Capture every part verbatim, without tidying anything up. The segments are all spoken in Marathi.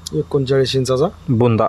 एकोणचाळीस इंचाचा बुंदा.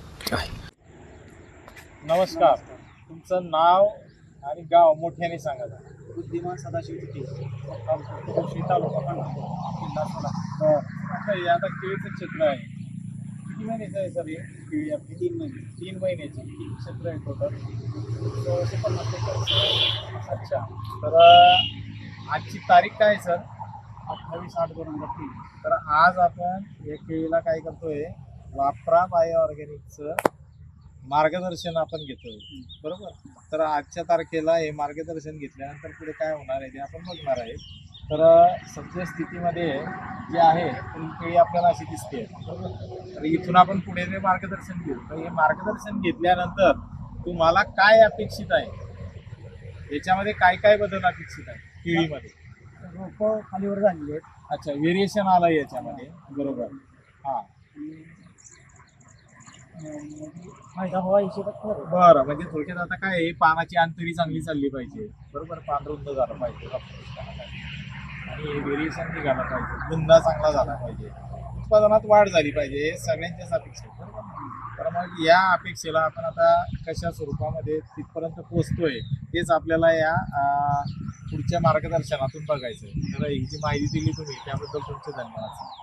नमस्कार, तुमचं नाव आणि गाव मोठ्याने सांगा. बुद्धिमान सदाशिव तिथे तालुका जिल्हा सोलापूर. आता हे आता केळीचं क्षेत्र आहे, किती महिन्याचं आहे सर? हे केळी आपली तीन महिने तीन महिन्याची किती क्षेत्र आहे टोटल? सोळाशे पन्नास एकर. अच्छा, तर आजची तारीख काय सर? अठ्ठावीस आठ दोन हजार तीन. तर आज आपण या केळीला काय करतोय, वापरा बायो ऑर्गॅनिकचं मार्गदर्शन आपण घेतोय, बरोबर? तर आजच्या तारखेला हे मार्गदर्शन घेतल्यानंतर पुढे काय होणार आहे ते आपण बघणार आहे. तर सध्या स्थितीमध्ये जे आहे ही केळी आपल्याला अशी दिसते, बरोबर? तर इथून आपण पुढे जे मार्गदर्शन घेऊ, तर हे मार्गदर्शन घेतल्यानंतर तुम्हाला काय अपेक्षित आहे, याच्यामध्ये काय काय बदल अपेक्षित आहे केळीमध्ये? रोपं खालीवर झालेली आहेत. अच्छा, व्हेरिएशन आलं याच्यामध्ये, बरोबर? हां, फायदा व्हावा हिशोबात बरं. बरं. म्हणजे थोडक्यात आता काय आहे, पानाची अंतरी चांगली चालली पाहिजे, बरोबर? पान रुंद झालं पाहिजे आणि व्हेरिएशन निघालं पाहिजे, बुंदा चांगला झाला पाहिजे, उत्पादनात वाढ झाली पाहिजे, हे सगळ्यांच्याच अपेक्षा आहे, बरोबर? तर मग या अपेक्षेला आपण आता कशा स्वरूपामध्ये तिथपर्यंत पोहोचतोय तेच आपल्याला या पुढच्या मार्गदर्शनातून बघायचं आहे. तर ही जी माहिती दिली तुम्ही त्याबद्दल तुमचे धन्यवाद.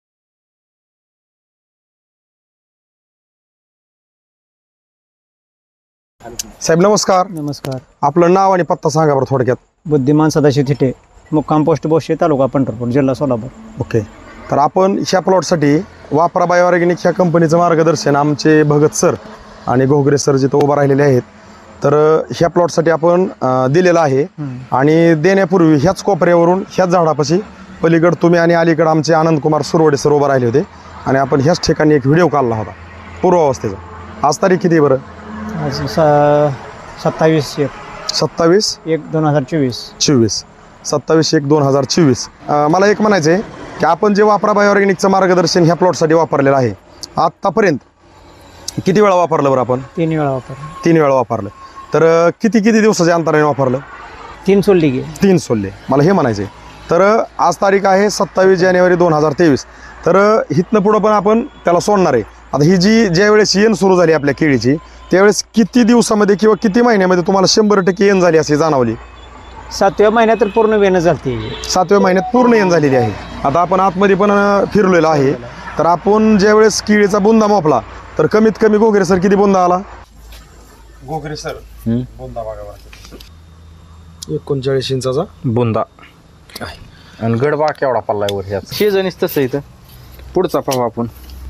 साहेब नमस्कार. नमस्कार. आपलं नाव आणि पत्ता सांगा बरं थोडक्यात. बुद्धिमान सदाशिव थिटे, मुक्काम पोस्ट बोशे, तालुका पंढरपूर, जिल्हा सोलापूर. ओके. तर आपण ह्या प्लॉटसाठी वापरा बायो ऑर्गॅनिक ह्या कंपनीचं मार्गदर्शन आमचे भगत सर आणि घोगरे सर जिथं उभं राहिलेले आहेत, तर ह्या प्लॉटसाठी आपण अं, दिलेलं आहे. आणि देण्यापूर्वी ह्याच कोपऱ्यावरून ह्याच झाडापाशी पलीकड तुम्ही आणि अलीकडं आमचे आनंद कुमार सुरवडे सर उभं राहिले होते आणि आपण ह्याच ठिकाणी एक व्हिडिओ काढला होता पूर्वावस्थेचा. आज तारीख किती बरं? आज सत्तावीस एक सत्तावीस एक दोन हजार चोवीस चोवीस सत्तावीस एक दोन हजार चोवीस. मला एक म्हणायचं आहे की आपण जे वापरा बायो ऑर्गॅनिकचं मार्गदर्शन ह्या प्लॉटसाठी वापरलेलं आहे, आत्तापर्यंत किती वेळा वापरलं बरं आपण? तीन वेळा वापरलं. तीन वेळा वापरलं. तर किती किती दिवसाच्या अंतराने वापरलं? तीन सोडली गे तीन सोडले. मला हे म्हणायचं आहे. तर आज तारीख आहे सत्तावीस जानेवारी दोन हजार तेवीस. तर इथनं पुढं पण आपण त्याला सोडणार आहे. आता ही जी ज्यावेळेस येण सुरू झाली आपल्या केळीची, त्यावेळेस किती दिवसामध्ये किंवा किती महिन्यामध्ये तुम्हाला शंभर टक्के येण झाली अशी जाणवली? सातव्या महिन्यात तर पूर्ण वेणं झालती. सातव्या महिन्यात पूर्ण येण झालेली आहे. आता आपण आतमध्ये पण फिरलेलो आहे. तर आपण ज्यावेळेस केळीचा बुंदा मापला तर कमीत कमी घोगरे सर किती बुंदा आला? घोगरे सर बुंदा बघा, एकोणचाळीस इंचाचा बुंदा. आणि गडबा केवढा पल्लाय वर ह्याच शेजणीच तसं इथं. पुढचा पाहू आपण,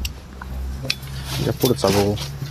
पुढचा बघू.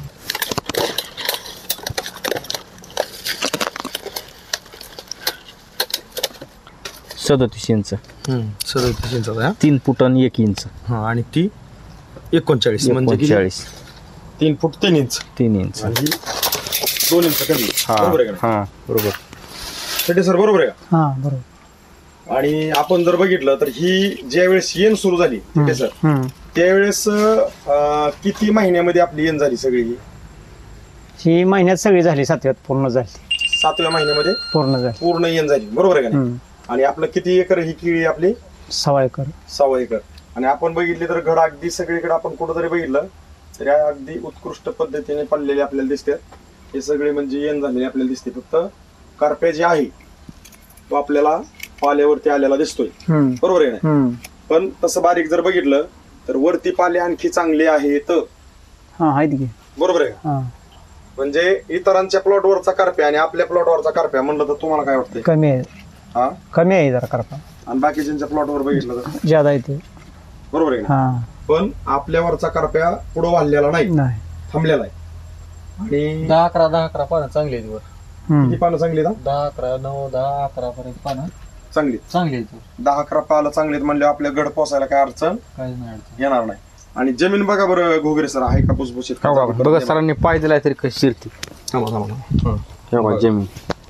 सदतीस इंच सदतीस इंचाचा. तीन फूट आणि एक इंच. हां, आणि ती एकोणचाळीस म्हणजे किती? चाळीस तीन फूट तीन इंच तीन इंच दोन इंच कमी. हा बरोबर आहे का? हा बरोबर. शेटे सर बरोबर आहे का? हां बरोबर. आणि आपण जर बघितलं तर ही ज्यावेळेस येण सुरू झाली शेटे सर, त्यावेळेस अं, किती महिन्यामध्ये आपली येण झाली सगळी? ही महिन्यात सगळी झाली, सातव्यात पूर्ण झाली. सातव्या महिन्यामध्ये पूर्ण झाली. पूर्ण येण झाली, बरोबर आहे का नाही? आणि आपलं किती एकर ही केळी आपली? सव्वा एकर. सव्वा एकर. आणि आपण बघितले तर घड अगदी सगळीकडे आपण कुठंतरी बघितलं तर या अगदी उत्कृष्ट पद्धतीने पडलेले आपल्याला दिसतात. हे सगळे म्हणजे येण झालेले आपल्याला दिसते. फक्त करप्या जे आहे तो आपल्याला पाल्यावरती आलेला दिसतोय, बरोबर आहे ना? पण तसं बारीक जर बघितलं तर वरती पाले आणखी चांगले आहेत, हा आहेत की, बरोबर आहे का? म्हणजे इतरांच्या प्लॉटवरचा करप्या आणि आपल्या प्लॉटवरचा करप्या म्हणलं तर तुम्हाला काय वाटतंय? कमी आहे. हा, कमी आहे जरा करपा. आणि बाकीच्या प्लॉटवर बघितलं तर ज्यादा येते, बरोबर आहे ना? पण आपल्यावरचा करप्या पुढे वाढलेला नाही, नाही थांबलेला आहे. आणि दहा अकरा दहा अकरा पानं चांगली आहेत वर. किती पानं चांगली आहेत? दहा अकरा नऊ दहा अकरा पर्यंत पानं चांगली चांगली आहेत. दहा अकरा पानं चांगली आहेत म्हणजे आपल्या गड पोसायला काय अडचण काहीच नाही अडचण येणार नाही. आणि जमीन बघा बरं घोगरे सर, आहे का भुसभुशीत? बघा सरांनी पाय दिलाय तरी कशी शिरती. जमीन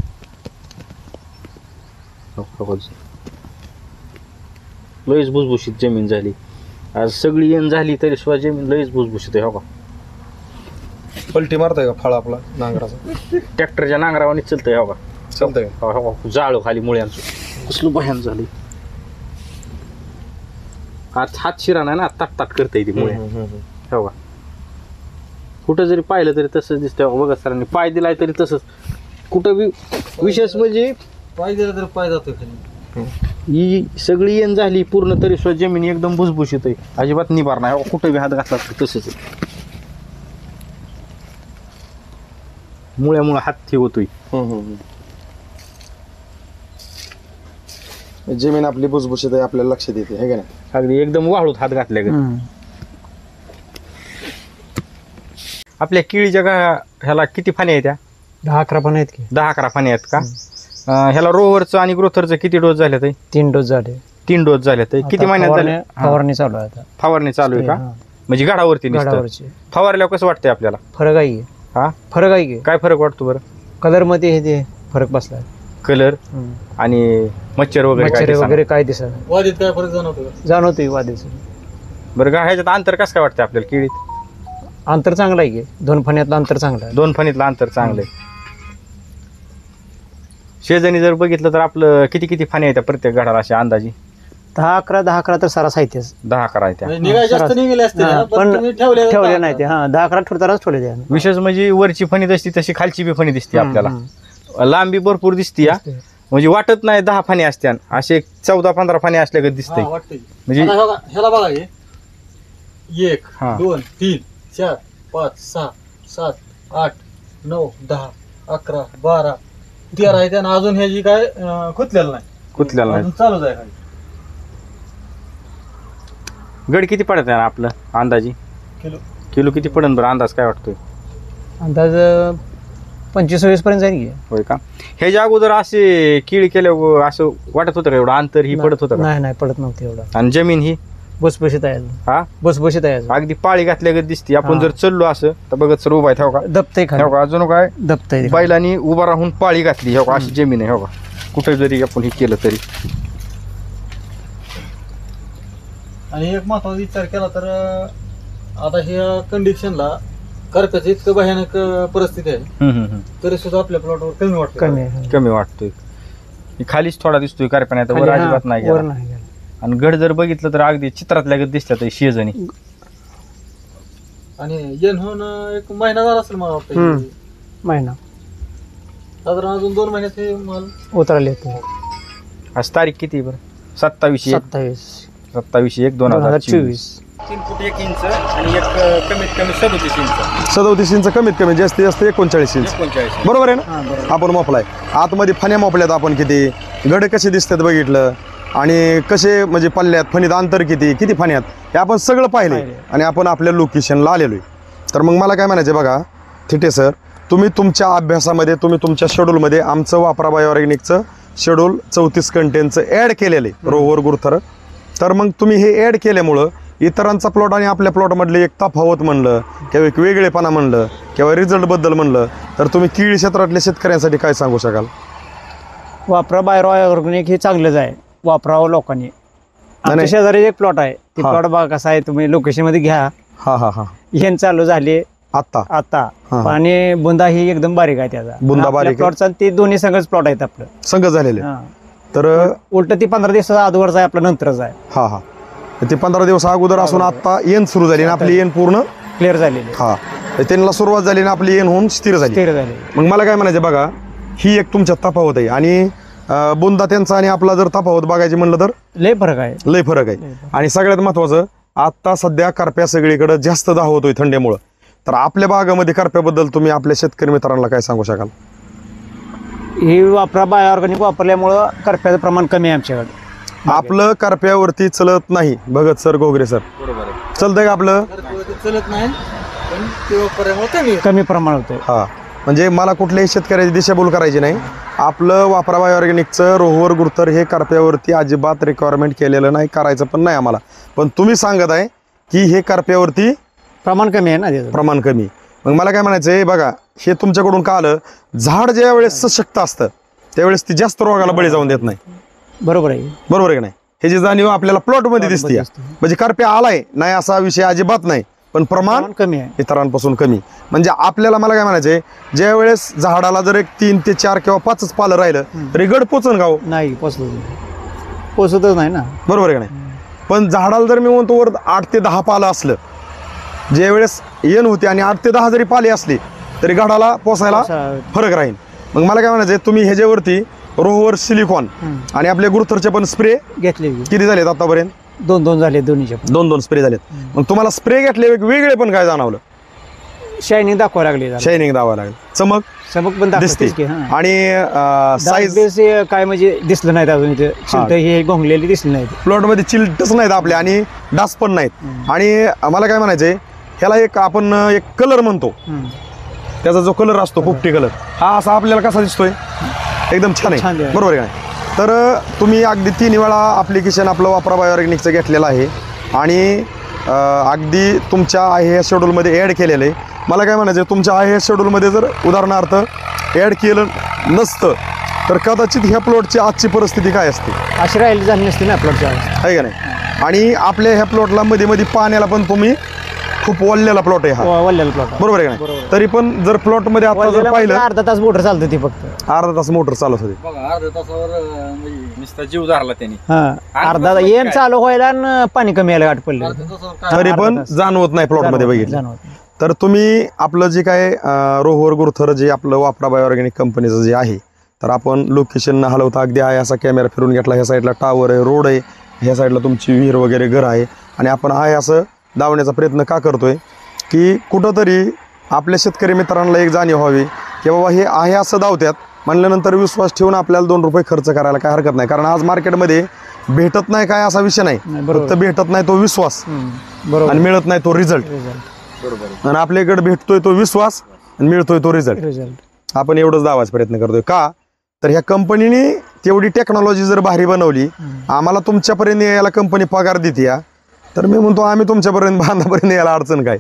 लईच भुसभुशीत जमीन झाली. आज सगळी येण झाली तरी सुद्धा जमीन लईच भुसभुशीत आहे. हो का, पलटी मारताय का फळ आपला नांगराचा? ट्रॅक्टरच्या नांगरावानी चलतंय. हो का, चालतंय का? हो, जाळो खाली मुळ्यांचं कसलं भयान झाली. आज हात शिरा नाही ना ताट ताट करता येते मुळे हो का कुठं जरी पाहिलं तरी तसंच दिसतं बघा सरांनी पाय दिलाय तरी तसंच कुठं बी विशेष म्हणजे पाय दिला तर पाय जातो खाली. ही सगळी येण झाली पूर्ण तरी सुद्धा जमीन एकदम भुसभुशीत आहे अजिबात निभार नाही कुठं बी हात घातला तर तसंच आहे मुळ्यामुळे हात ठेवतोय जमीन आपली भुसभुशीत आहे आपल्याला लक्षात येते हे का नाही. अगदी एकदम वाळूत हात घातल्या ग आपल्या केळीच्या गा- ह्याला किती फाने आहेत त्या दहा अकरा पण आहेत की दहा अकरा फाने आहेत का अं, ह्याला रोवरचं आणि ग्रोथरचं किती डोस झाले ते तीन डोस झाले. तीन डोस झाले ते किती आता महिन्यात झाले फवारणी- फवारणी चालू आहे आता. फवारणी चालू आहे का हा. म्हणजे गाडावरती नुसतं? गाडावरची फवारल्यावर कसं वाटतंय आपल्याला फरक आहे की? हा फरक आहे की काय फरक वाटतो बरं कलर मध्ये हे ते फरक बसलाय. कलर हम्म. आणि मच्छर वगैरे काय मच्छर ते वगैरे काय दिसत वादीत काय फरक जाणवतो का? जाणवतोय वादेचं. सांगा. बरं का ह्याच्यात अंतर कसं काय वाटतंय आपल्याला केळीत अंतर चांगलं आहे की दोन फण्यातलं अंतर चांगलं आहे. दोन फणीतलं अंतर चांगलं आहे शेजारी जर बघितलं तर आपलं किती किती फाने आहेत प्रत्येक घडाला अशा अंदाजी दहा अकरा दहा अकरा तर सारा साहित्यच दहा अकरा आहेत त्या म्हणजे निघाय जास्त सरास- निघाले असते हा, ना, पण तुम्ही ठेवले ठेवले नाही ते हा दहा अकरा ठेवतानाच ठेवले ते विशेष म्हणजे वरची फणी दिसती तशी खालची बी फणी दिसते आपल्याला लांबी भरपूर दिसती या म्हणजे वाटत नाही दहा फाने असत्या असे चौदा पंधरा फाने असल्या दिसतंय हा, वाटतंय. म्हणजे आता बघा, ह्याला बघा हे एक हा. दोन तीन चार पाच सहा सात आठ नऊ दहा अकरा बारा तेरा आहे त्यानं अजून ह्याची काय अं, खुतलेलं नाही कुठल्याला नाही अजून चालूच आहे खाली गड किती पडत आहे आपलं अंदाजी किलो किलो किती पडन बरं अंदाज काय वाटतोय अंदाज पंचवीस वीस पर्यंत जाईल की. होय का ह्याच्या अगोदर असे केळी केल्यावर असं वाटत होतं का एवढं अंतर ही पडत होतं का नाही नाही पडत नव्हतं एवढं आणि जमीन ही बसबशीत आहे हा बसबशीत आहे अगदी पाळी घातल्या दिसते आपण हा. जर चललो असं तर बघत सर उभा आहे हो का दबतय हो खाली का अजून काय दबतय बैलांनी उभा राहून पाळी घातली हो का अशी जमीन आहे हो का कुठे जरी आपण हे केलं तरी आणि एक महत्वाचा विचार केला तर अं, आता ह्या कंडिशनला करप्याचं इतकं भयानक अं, परिस्थिती आहे हम्म, हम्म, हम्म. तरी सुद्धा आपल्या प्लॉटवर कमी वाटतं कमी आहे. कमी वाटतोय हे खालीच थोडा दिसतोय कारखान्यात वर खाली, हा, अजिबात नाही वर गेला. नाही गेला. आणि गड जर बघितलं तर अगदी चित्रातल्या गत दिसतात हे शेजणी आणि येण होऊन अं, एक महिना झाला असेल मला वाटतं हम्म. महिना साधारण अजून दोन महिन्यात हे माल उतरले ते आज तारीख किती बरं सत्तावीस एक सत्तावीस सत्तावीस एक दोन दोन हजार हजार चोवीस चोवीस तीन फूट एक इंच आणि एक कमीत कमी सदोतीस इंच सदोतीस इंच कमीत कमी जास्तीत जास्त एकोणचाळीस इंच एकोणचाळीस बरोबर आहे ना आपण मोपलाय आतमध्ये फण्या मोपल्यात आपण किती गड कसे दिसतात बघितलं आणि कसे म्हणजे पल्ल्यात फणीत अंतर किती किती फण्यात हे आपण सगळं पाहिले आणि आपण आपल्या लोकेशनला आलेलो आहे तर मग मला काय म्हणायचं बघा थिटे सर तुम्ही तुमच्या अभ्यासामध्ये तुम्ही तुमच्या शेड्यूलमध्ये आमचं वापरा बायोऑर्गॅनिकचं शेड्यूल चौतीस कंटेनचं ॲड केलेलं आहे रोवर गुरथर तर मग तुम्ही हे ॲड केल्यामुळं इतरांचा प्लॉट आणि आपल्या प्लॉटमधले एक तफावत म्हणलं किंवा एक वेगळेपणा म्हणलं किंवा रिझल्टबद्दल म्हणलं तर तुम्ही केळी क्षेत्रातल्या शेतकऱ्यांसाठी काय सांगू शकाल वापरा बाहेर ऑर्गॅनिक हे चांगलंच आहे वापरावं लोकांनी आमच्या नाही. शेजारी एक प्लॉट आहे ते हा. प्लॉट बघा कसा आहे तुम्ही लोकेशन मध्ये घ्या हां हां हां येण चालू झाले आत्ता आता हा. आणि बुंदा ही एकदम बारीक आहे त्याचा बुंदा बारीक आहे. प्लॉटचा ते दोन्ही संघच प्लॉट आहेत आपलं संघ झालेले हा. तर उलट ती पंधरा दिवसाचा अगोदरचा आहे आपला नंतरच आहे हां हां ते पंधरा दिवस अगोदर असून आत्ता येण सुरू झाली आणि आपली येण पूर्ण क्लिअर झालेली हा त्यांना सुरुवात झाली आणि आपली येण होऊन स्थिर झाली स्थिर झाले मग मला काय म्हणायचं बघा ही एक तुमच्यात तफावत आहे आणि अं, बुंदा त्यांचा आणि आपला जर तफावत बघायची म्हणलं तर लय फरक आहे लय फरक आहे आणि सगळ्यात महत्वाचं आता सध्या करप्या सगळीकडे जास्त दाह होतोय थंडीमुळं तर आपल्या भागामध्ये करप्याबद्दल तुम्ही आपल्या शेतकरी मित्रांना काय सांगू शकाल ही वापरा बाय ऑर्गॅनिक वापरल्यामुळं करप्याचं प्रमाण कमी आहे आमच्याकडे आपलं करप्यावरती चलत नाही भगत सर घोगरे सर बरोबर आहे चलतंय का आपलं तर ते चलत नाही पण ते वापरल्यामुळे कमी आहे. कमी प्रमाण होतं हा म्हणजे मला कुठल्याही शेतकऱ्याची दिशाभूल करायची नाही आपलं वापरा बायोऑर्गॅनिकचं रोहवर गुरथर हे करप्यावरती अजिबात रिक्वायरमेंट केलेलं नाही करायचं पण नाही आम्हाला पण तुम्ही सांगत आहे की हे करप्यावरती प्रमाण कमी आहे ना त्याचं प्रमाण कमी मग मला काय म्हणायचं आहे बघा हे तुमच्याकडून का आलं झाड ज्या वेळेस सशक्त असतं त्यावेळेस ती जास्त रोगाला बळी जाऊन देत नाही बरोबर आहे बरोबर आहे का नाही ह्याची जाणीव आपल्याला प्लॉटमध्ये दिसते दिसते. म्हणजे करप्या आलाय नाही असा विषय अजिबात नाही पण प्रमाण प्रमाण कमी आहे इतरांपासून कमी म्हणजे आपल्याला मला काय म्हणायचंय ज्या वेळेस झाडाला जर एक तीन ते चार किंवा पाचच पालं राहिलं तरी गड पोचन गाव नाही पोचत पोचतच नाही ना बरोबर आहे का नाही पण झाडाला जर मी म्हणतो वर आठ ते दहा पालं असलं, ज्या वेळेस येण होती आणि आठ ते दहा जरी पाले असली तरी झाडाला पोसायला फरक राहील. मग मला काय म्हणायचं, तुम्ही ह्याच्यावरती रोहवर सिलिकॉन आणि आपले गुरुथरचे पण स्प्रे घेतले किती झालेत आतापर्यंत? दोन दोन झाले दोन्हीचे पण. दोन दोन स्प्रे झालेत. मग तुम्हाला स्प्रे घेतले वेगळे पण काय जाणवलं? शायनिंग दाखवायला लागली जरा. शायनिंग दावा लागेल, चमक चमक पण दिसते. दाखवतेच की, हां. आणि साईज डाग हे काय म्हणजे दिसलं नाही अजून इथे, चिलट हे घोंगलेली दिसली नाही. प्लॉट मध्ये चिलटच नाहीत आपले आणि डास पण नाहीत. आणि मला काय म्हणायचंय, ह्याला एक आपण एक कलर म्हणतो, त्याचा जो कलर असतो पोपटी कलर, हा असा आपल्याला कसा दिसतोय? एकदम छान छान आहे, आहे. बरोबर आहे का नाही? तर तुम्ही अगदी तीन वेळा ॲप्लिकेशन आपलं वापरा बायोऑर्गॅनिकचं घेतलेलं आहे आणि अं, अगदी तुमच्या आहे ह्या शेड्यूलमध्ये ॲड केलेलं आहे. मला काय म्हणायचं, तुमच्या आहे ह्या शेड्यूलमध्ये जर उदाहरणार्थ ॲड केलं नसतं तर कदाचित ह्या प्लॉटची आजची परिस्थिती काय असते? अशी राहिली झाली नसती ना प्लॉटच्या. आहे का नाही? आणि आपल्या ह्या प्लॉटला मध्ये मध्ये पाण्याला पण तुम्ही खूप वळलेला प्लॉट आहे हा, वल्ल्याला प्लॉट बरोबर आहे का नाही? तरी पण जर प्लॉट मध्ये आता जर पाहिलं अर्धा तास मोटर चालतं ती फक्त. अर्धा तास मोटर चालत होती. बघा अर्ध्या तासावर म्हणजे नुसता जीव धरला त्यांनी. हा अर्धा येण चालू व्हायला आणि पाणी कमी यायला गाठ पडले. तरी पण जाणवत नाही प्लॉट मध्ये बघितलं तर. तुम्ही आपलं जे काय अं, रोहर गुरुथर जे आपलं वापरा बायोऑर्गॅनिक कंपनीचं जे आहे, तर आपण लोकेशन न हलवता अगदी आहे असा कॅमेरा फिरून घेतला. ह्या साईडला टावर आहे, रोड आहे, ह्या साईडला तुमची विहीर वगैरे घर आहे. आणि आपण आहे असं दावण्याचा प्रयत्न का करतोय की कुठंतरी आपल्या शेतकरी मित्रांना एक जाणीव व्हावी की बाबा हे आहे असं दावत्यात म्हणल्यानंतर विश्वास ठेवून आपल्याला दोन रुपये खर्च करायला काय हरकत नाही. कारण आज मार्केटमध्ये भेटत नाही काय असा विषय नाही, फक्त भेटत नाही तो विश्वास बरोबर आणि मिळत नाही तो रिझल्ट. बरोबर. आणि आपल्याकडे भेटतोय तो विश्वास आणि मिळतोय तो रिझल्ट. रिझल्ट आपण एवढंच दावायचा प्रयत्न करतोय का, तर ह्या कंपनीने तेवढी टेक्नॉलॉजी जर भारी बनवली, आम्हाला तुमच्यापर्यंत यायला कंपनी पगार देते या, तर मी म्हणतो आम्ही तुमच्यापर्यंत बांधापर्यंत यायला अडचण काय?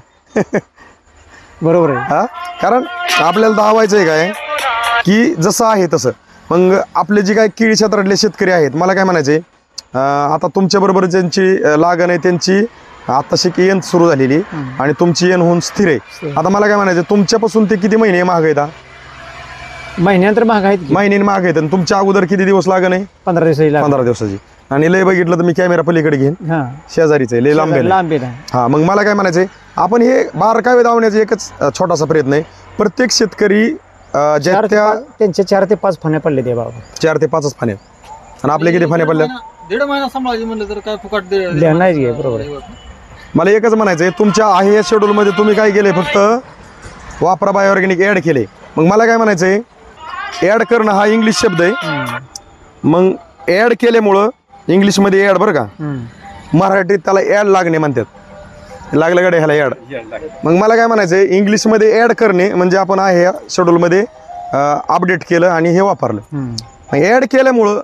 बरोबर आहे. हा, कारण आपल्याला दावायचं आहे काय की जसं आहे तसं. मग आपले जे काय केळी क्षेत्रातले शेतकरी आहेत, मला काय म्हणायचे, आता तुमच्याबरोबर ज्यांची लागण आहे त्यांची आता शिक येण सुरू झालेली आणि तुमची येण होऊन स्थिर आहे. आता मला काय म्हणायचं, तुमच्यापासून ते किती महिने महाग आहेत? महिन्यानंतर महाग आहेत की? महिन्याने महाग आहेत. आणि तुमच्या अगोदर किती दिवस लागण आहे? पंधरा दिवस पंधरा दिवसाची. आणि लय बघितलं तर मी कॅमेरा पलीकडे घेईन, हा शेजारीच आहे, लय लांब आहे. लांब आहे. हा, मग मला काय म्हणायचंय, आपण हे बारकावे दावण्याचा एकच अ, छोटासा प्रयत्न आहे. प्रत्येक शेतकरी अ, ज्या चार ते त्या पाच- त्यांचे चार ते पाच फाण्या पडले ते बाबा. चार ते पाचच फाने आणि आपले किती फाने पडल्या? दीड महिना सांभाळायची म्हणलं तर काय फुकट दे- द्या नाहीच घे, बरोबर आहे. मला एकच म्हणायचंय, तुमच्या आहे या शेड्यूलमध्ये तुम्ही काय केले, फक्त वापरा बायोऑर्गॅनिक ॲड केले. मग मला काय म्हणायचंय, ॲड करणं हा इंग्लिश शब्द आहे. मग ॲड केल्यामुळं इंग्लिशमध्ये ॲड बरं का, मराठीत त्याला ॲड लागणे म्हणतात. लागलं गडे ह्याला ॲड. मग मला काय म्हणायचंय, इंग्लिशमध्ये ॲड करणे म्हणजे आपण आहे या शेड्यूलमध्ये अपडेट केलं आणि हे वापरलं. मग ॲड केल्यामुळं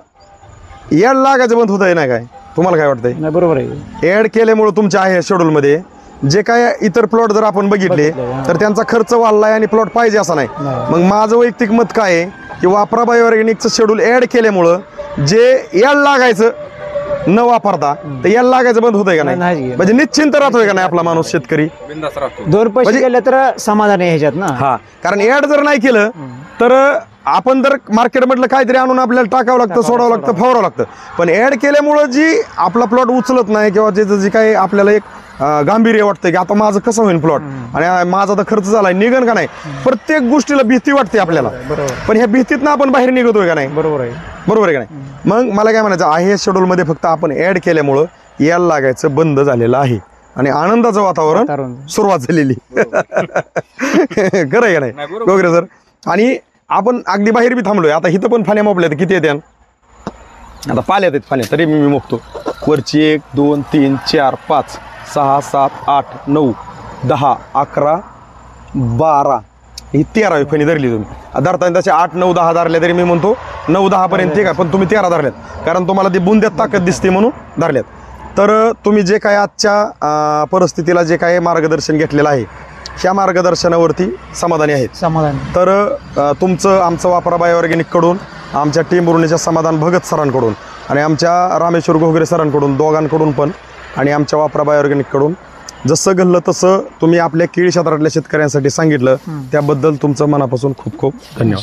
ॲड लागायचं बंद होत आहे ना काय? तुम्हाला काय वाटतंय? नाही बरोबर आहे. ॲड केल्यामुळं तुमच्या आहे शेड्यूलमध्ये जे काय इतर प्लॉट जर आपण बघितले तर त्यांचा खर्च वाढलाय आणि प्लॉट पाहिजे असा नाही. मग माझं वैयक्तिक मत काय आहे की वापरा बायोऑर्गॅनिकचं शेड्यूल ॲड केल्यामुळं जे याड लागायचं न वापरता तर याड लागायचं बंद होतंय का नाही? म्हणजे निश्चिंत राहतोय का नाही आपला माणूस शेतकरी? बिनधास्त राहतो. दोन पैसे गेले तर समाधान आहे ह्याच्यात ना. हा, कारण ॲड जर नाही केलं तर आपण जर मार्केटमधलं काहीतरी आणून आपल्याला टाकावं लागतं, सोडावं लागतं, फवारावं लागतं. पण ॲड केल्यामुळं जी आपला प्लॉट उचलत नाही किंवा जे जे काही आपल्याला एक अं, गांभीर्य वाटतं की आता माझं कसं होईल प्लॉट आणि माझा तर खर्च झालाय, निघन का नाही, प्रत्येक गोष्टीला भीती वाटते आपल्याला. पण ह्या भीतीतनं आपण बाहेर निघतोय का नाही? बरोबर आहे. बरोबर आहे का नाही? मग मला काय म्हणायचं आहे, शेड्यूलमध्ये फक्त आपण ॲड केल्यामुळं यायला लागायचं बंद झालेलं आहे आणि आनंदाचं वातावरण वातावरण. सुरुवात झालेली. खरं आहे का नाही गोगरे सर? आणि आपण अगदी बाहेर बी थांबलोय. आता इथं पण फाण्या मोपल्या तर किती येत्या? आता पाल्यात आहेत फाण्या, तरी मी मोपतो. वरची एक दोन तीन चार पाच सहा सात आठ नऊ दहा अकरा बारा ही तेरावी फणी धरली तुम्ही. धरताना त्याचे आठ नऊ दहा धरल्या तरी मी म्हणतो नऊ दहा पर्यंत ठीक आहे, पण तुम्ही तेरा धरल्यात कारण तुम्हाला ती बुंद्यात ताकद दिसते म्हणून धरल्यात. तर तुम्ही जे काय आजच्या अं, परिस्थितीला जे काय मार्गदर्शन घेतलेलं आहे ह्या मार्गदर्शनावरती समाधानी आहेत. समाधान. तर अ, तुमचं आमचं वापरा बायोऑर्गॅनिककडून, आमच्या टीम उरणीच्या समाधान भगत सरांकडून आणि आमच्या रामेश्वर घोगरे सरांकडून, दोघांकडून पण आणि आमच्या वापरा बायोऑर्गॅनिककडून जसं घडलं तसं तुम्ही आपल्या केळी क्षेत्रातल्या शेतकऱ्यांसाठी सांगितलं त्याबद्दल तुमचं मनापासून खूप खूप धन्यवाद.